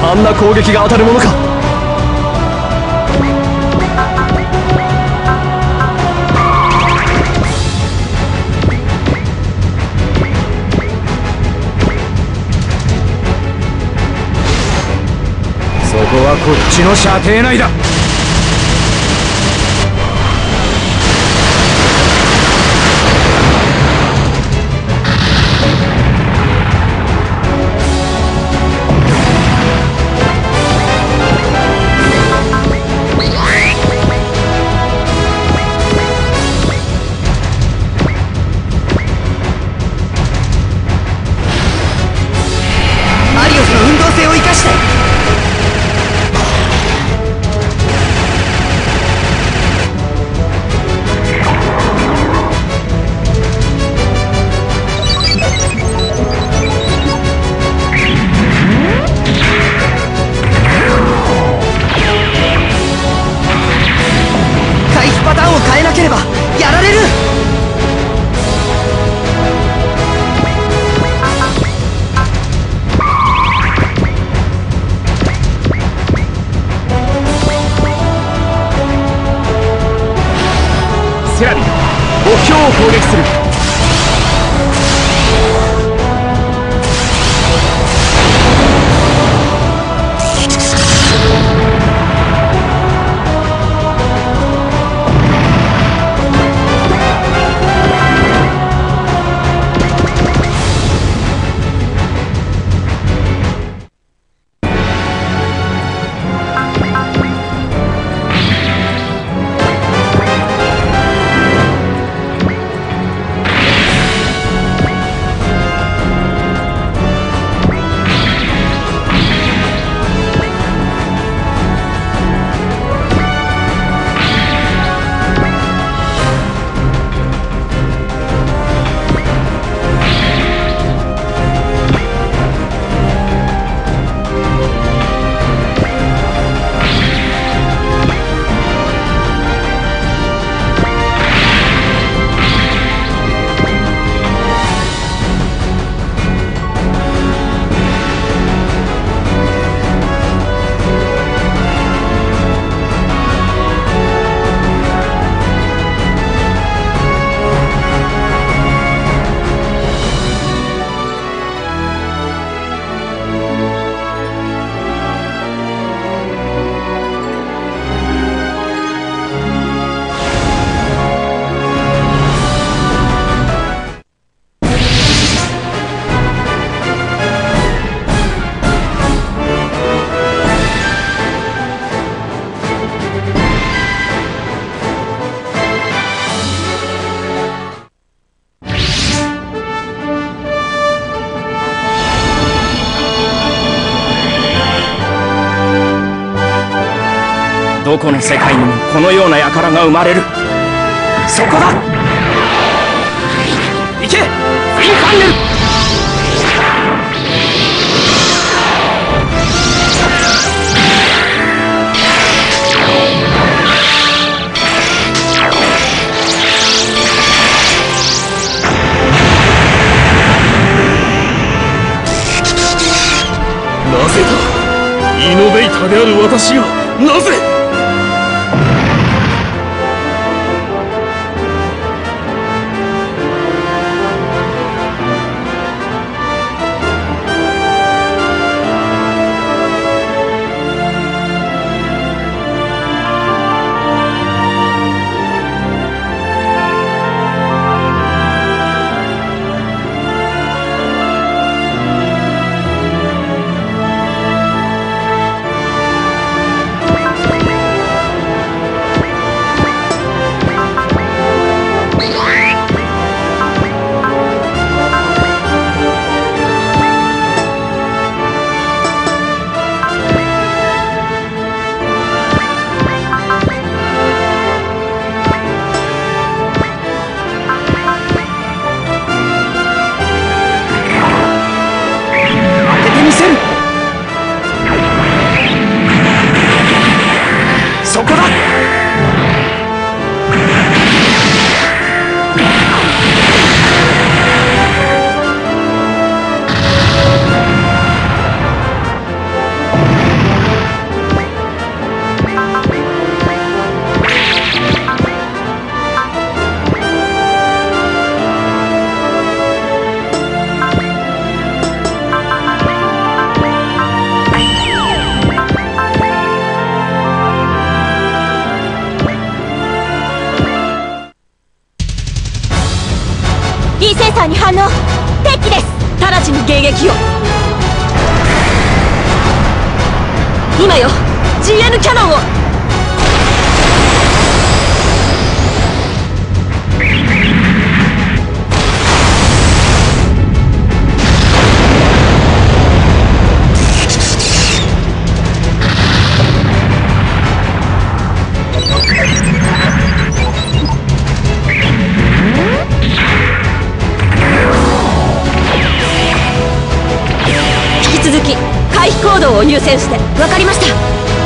あんな攻撃が当たるものか。そこはこっちの射程内だ。セラビ、目標を攻撃する。どこの世界にもこのような輩が生まれる。そこだ。行け、インファンネル。 なぜだ、イノベーターである私がなぜ。 迎撃を。今よ GN キャノンを。引き続き回避行動を優先して。分かりました。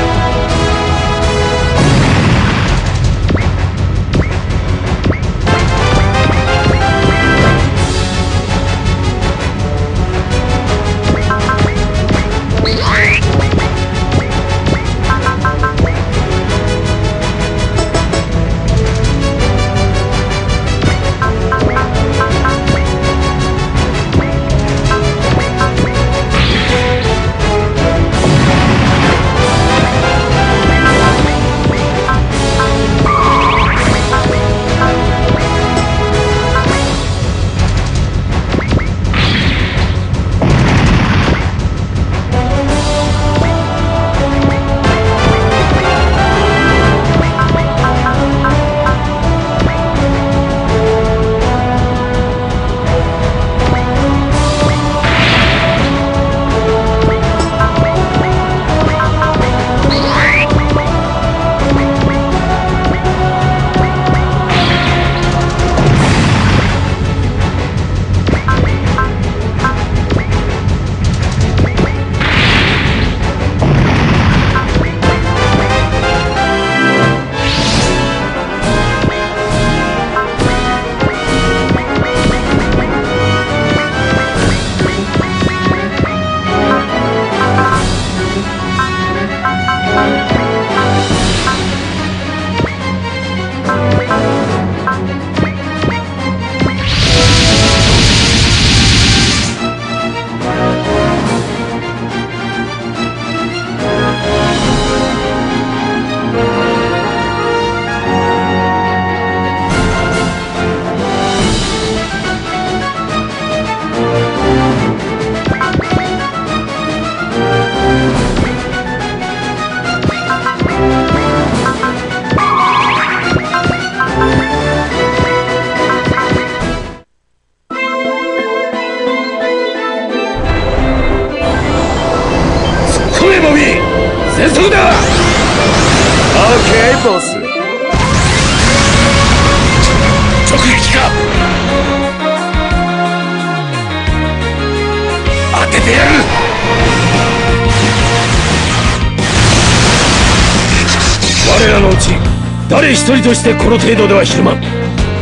全速だ。 OK ボス。 直撃か。当ててやる。我らのうち誰一人としてこの程度ではひるまん。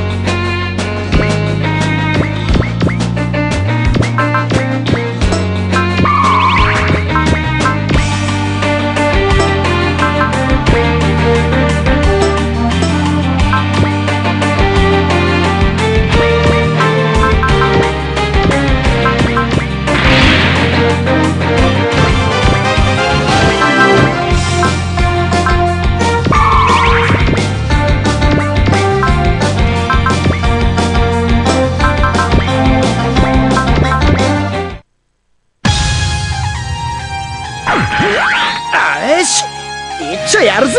よし、一丁やるぜ。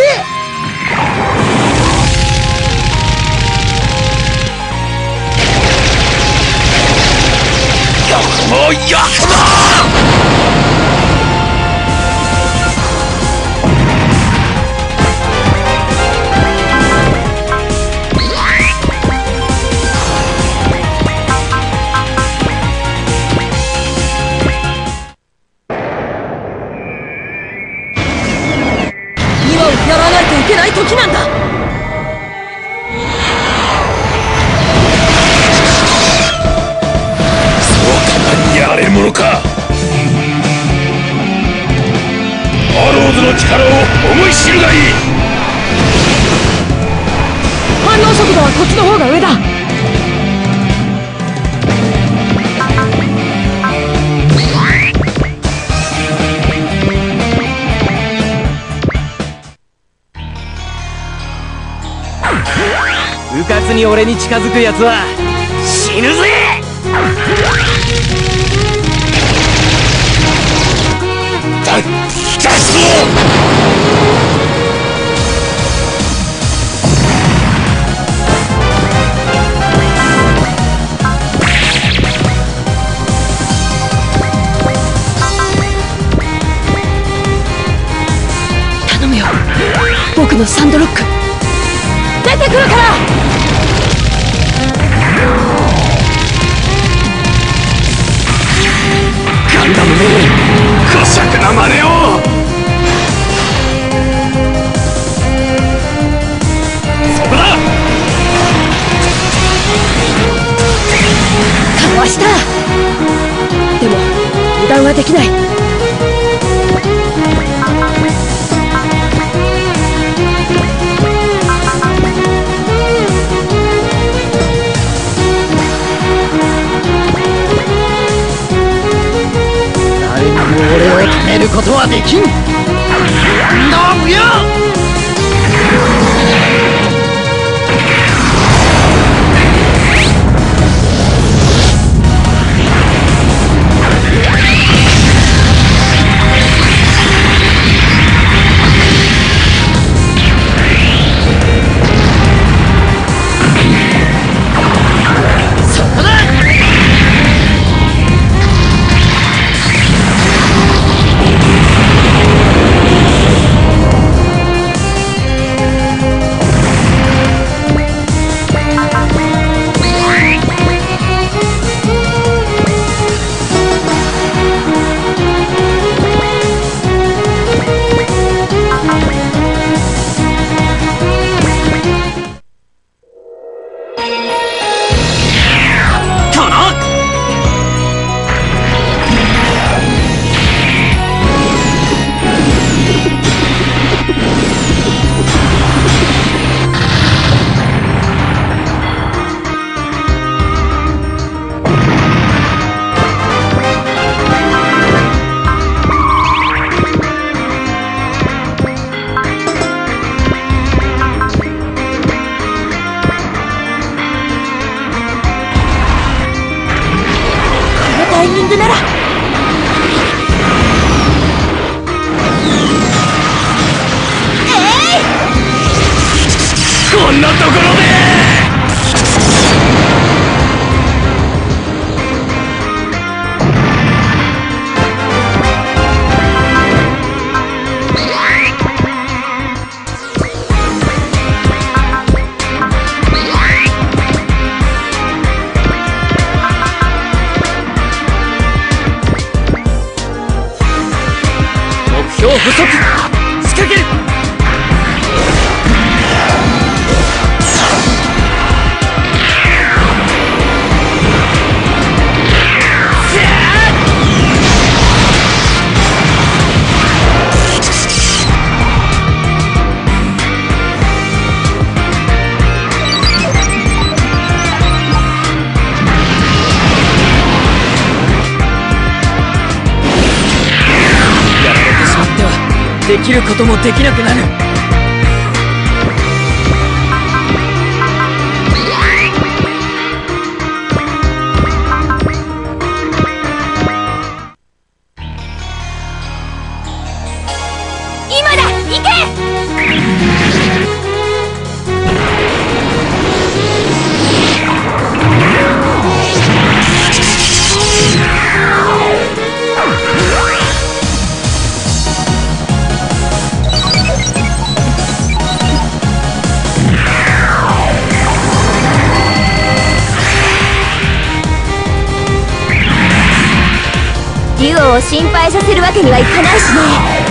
もうややらないといけない時なんだ。 そうやれ者か。アローズの力を思い知るがいい。 反応速度はこっちの方が上だ。 うかつに俺に近づくやつは死ぬぜ。 頼むよ、僕のサンドロック出てくるから。 ガンダムめ、こしゃくな真似を。そこだ。 かわした。でも油断はできない。 俺を止めることはできん。ノブよ。そこだ。 ならこんなところで。 目標不足、仕掛ける。できることもできなくなる。 今だ、行け。デュオを心配させるわけにはいかないしね。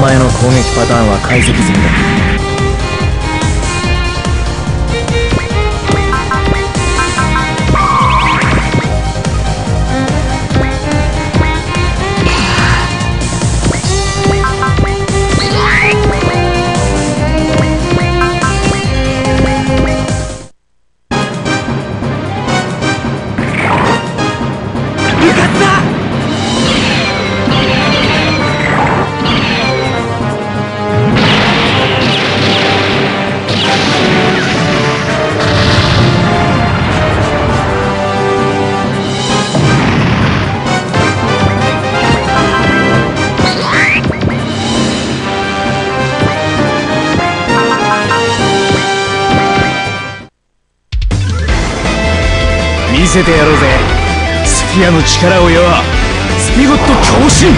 前の攻撃パターンは解析済みだ。 見せてやろうぜ、スフィアの力をよ。スピゴット強振、連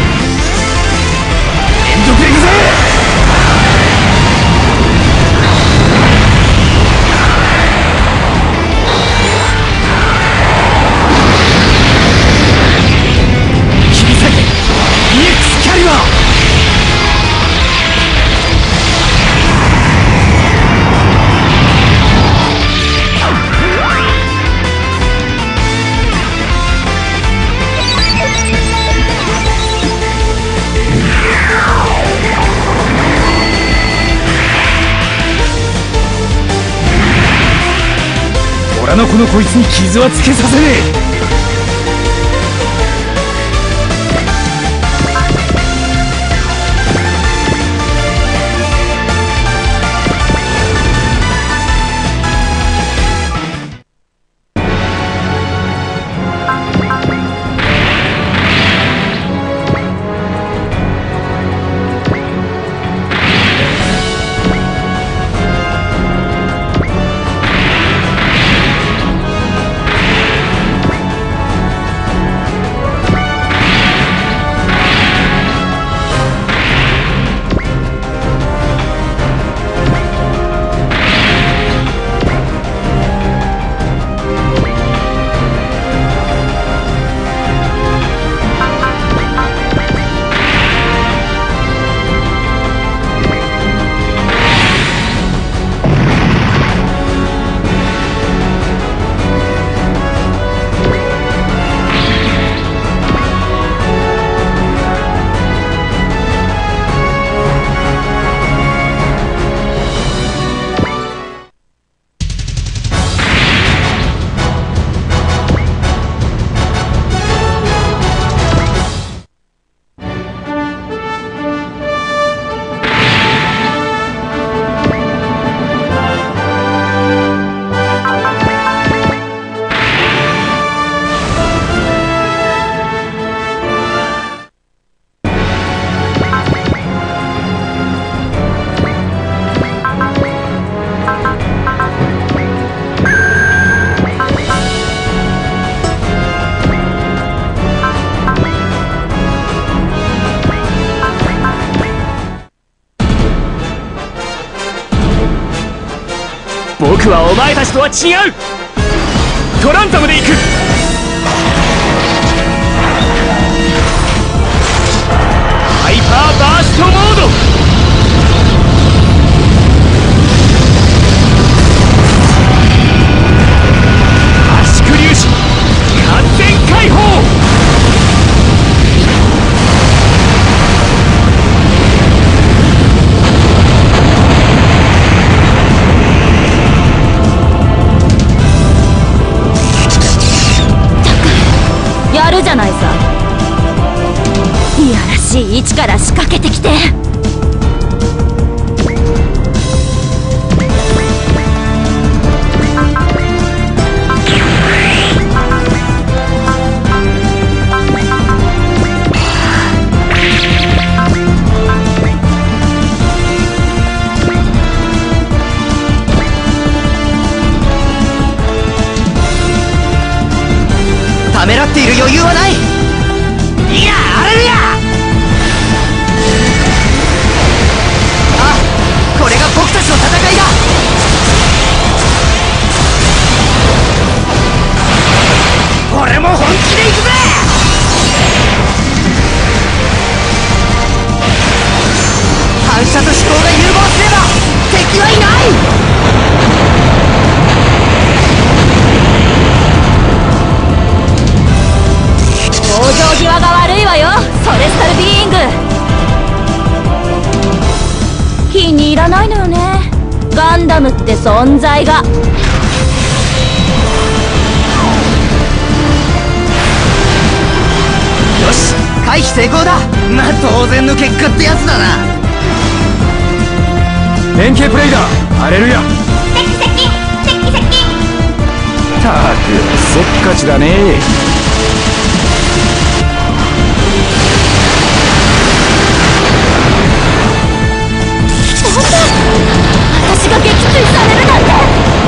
続でいくぜ。切り裂け EX キャリバー。虎の子のこいつに傷はつけさせねえ。僕はお前たちとは違う。トランザムで行く。ハイパーバーストモード。圧縮粒子完全解放。 やるじゃないさ。いやらしい位置から仕掛けてきて。 ためらっている余裕はない。いやあれや。あ、これが僕たちの戦いだ。俺も本気で行くぜ。 ダムって存在が。 よし、回避成功だ。まあ当然の結果ってやつだな。 連携プレイだ。ハレルヤ。たくせっかちだね。 私が撃墜されるなんて。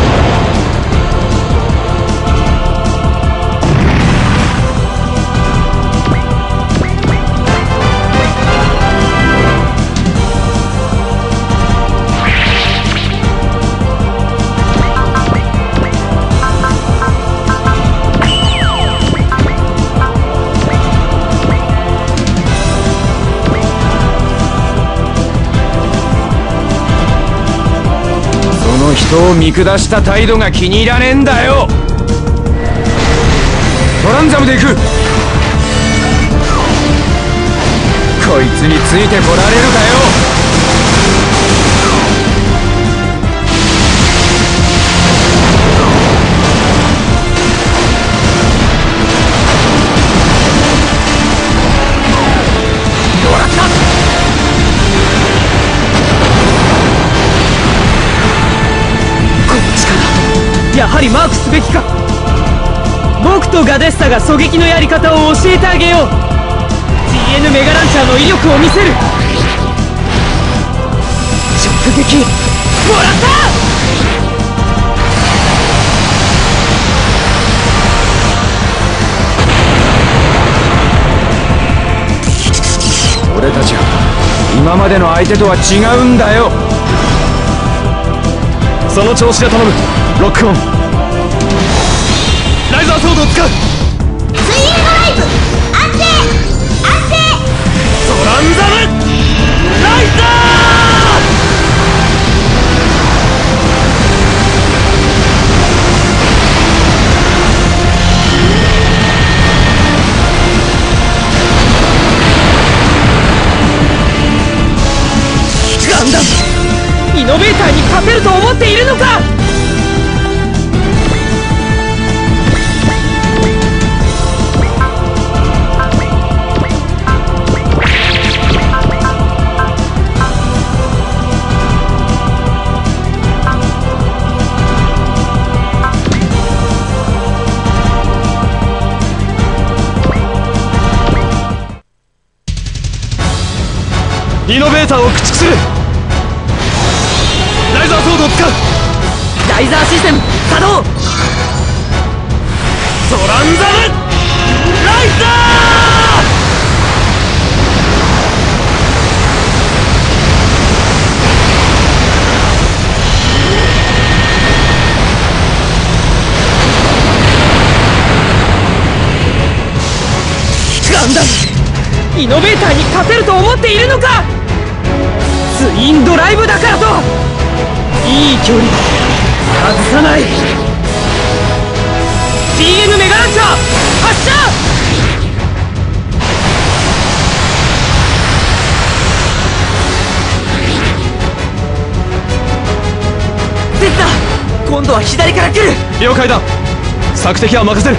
人を見下した態度が気に入らねえんだよ。トランザムで行く。こいつについてこられるかよ。もらった。 やはりマークすべきか。僕とガデッサが狙撃のやり方を教えてあげよう。 GN メガランチャーの威力を見せる。直撃もらった。 俺たちは今までの相手とは違うんだよ。 その調子で頼む。ロックオン。ライザーソードを使う。 ツインドライブ安定安定。 トランザムライザガンダムイノベーターに勝てると思っているのか。 イノベーターを駆逐する。ライザーソードを使う。 ライザーシステム作動。 トランザムライザガンダムイノベーターに勝てると思っているのか。ツインドライブだからといい距離外さない。 GN メガランチャー発射。鉄だ。今度は左から来る。 了解だ。索敵は任せる。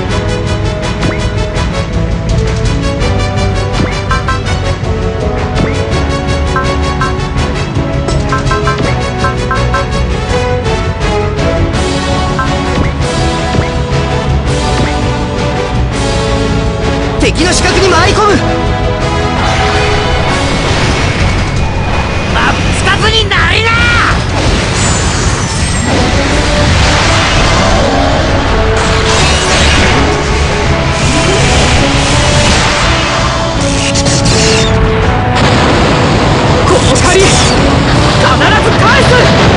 敵の死角に回り込む。真っ二つになりな。 この借り必ず返す。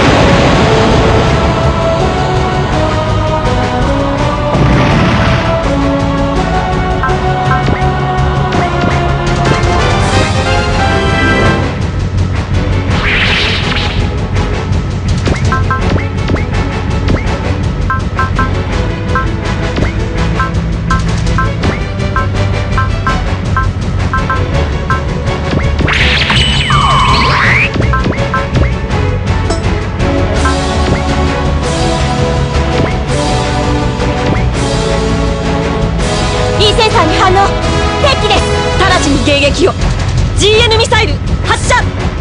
センサーに反応。敵機です。直ちに迎撃を。 GN ミサイル発射。